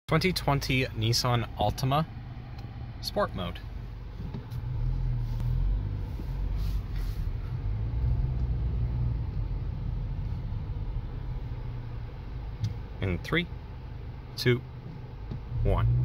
2020 Nissan Altima Sport Mode. In 3, 2, 1.